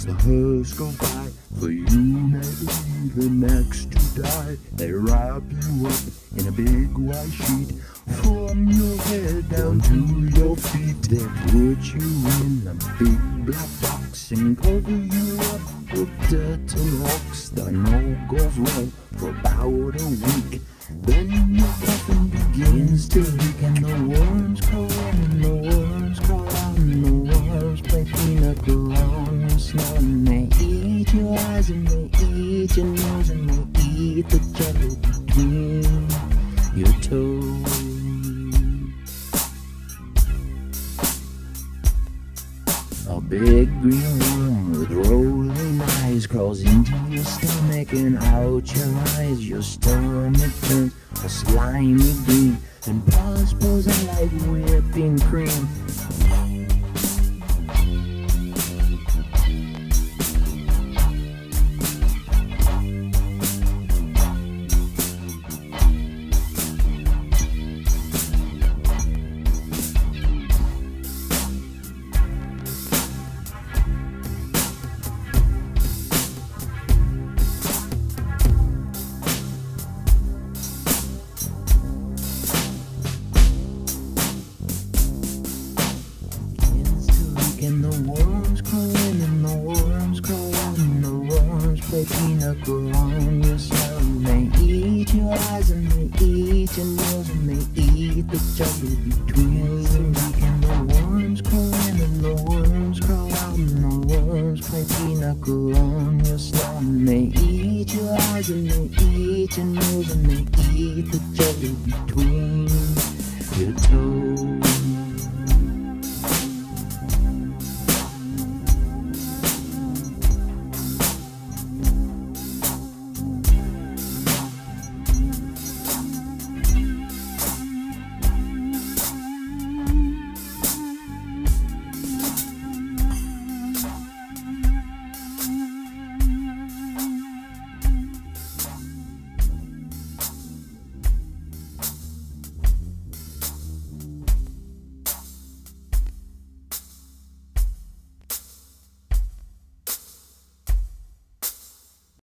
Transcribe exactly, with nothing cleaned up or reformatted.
The hearse go by, for you may be the next to die. They wrap you up in a big white sheet, from your head down to your feet. They put you in a big black box and cover you up with dirt and rocks. The night goes well for about a week. Then your coffin begins to leak, and the worms crawl in, and the worms crawl out, and the worms play pinochle on your snout. And they eat your eyes, and they eat your nose, and they eat the jelly between your toes. A big green worm with rolling eyes crawls into your stomach and out your eyes. Your stomach turns a slimy green, and puss pulls out like whipping cream. And the worms crawl in, and the worms crawl out, and the worms play pinochle on your snout. And they eat your eyes, and they eat your nose, and they eat the jelly between your teeth. And the worms crawl in, and the worms crawl out, and the worms play pinochle on your snout. And they eat your eyes, and they eat your nose, and they eat the jelly between your toes.